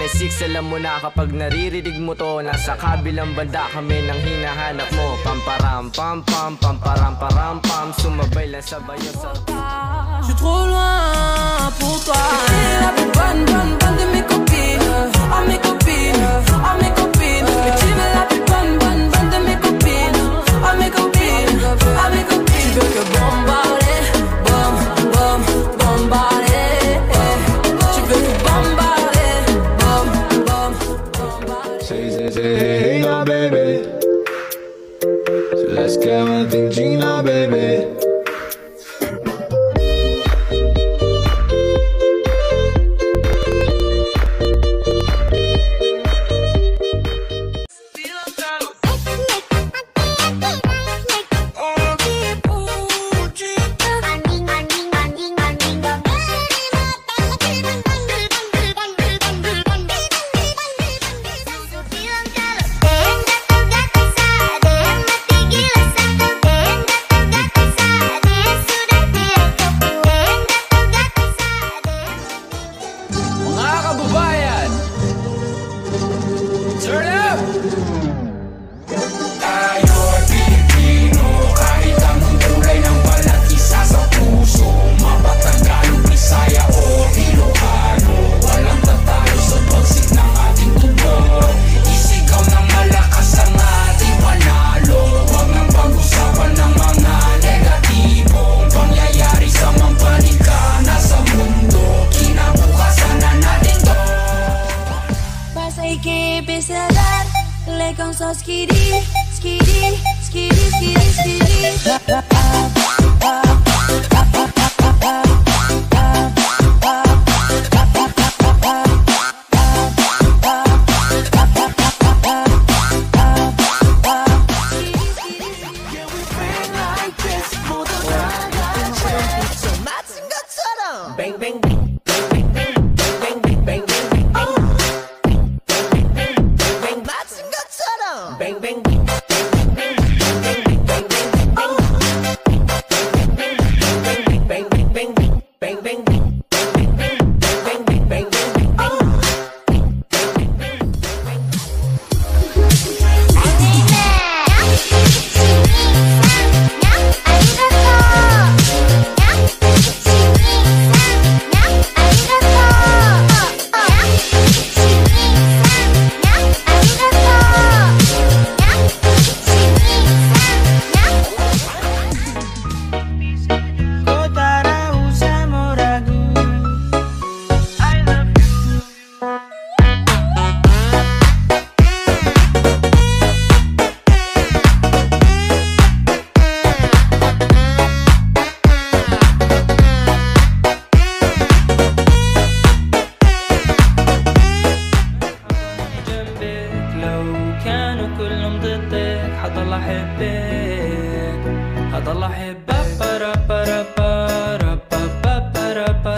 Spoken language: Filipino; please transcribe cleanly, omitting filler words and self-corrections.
7-6, alam mo na kapag naririnig mo to, nasa kabilang banda kami nang hinahanap mo. Pamparam pam pam, pamparam param pam, sumabay lang sa bayo sa... Je suis trop loin pour toi. La plus bonne, bonne, bonne de mes copines. À mes copines, à mes copines. Mais tu veux la plus bonne, bonne, bonne de mes copines. À mes copines, à mes copines. Tu veux que bombarder, bom, bom, bombarder. Tu veux que bombarder, bom, bom, bombarder. Say, hey now baby, so let's get one thing Gina baby. Les cons sont skiddy, skiddy, skiddy, skiddy, skiddy. Bang bang bang bang. هضل احبك هضل احبك.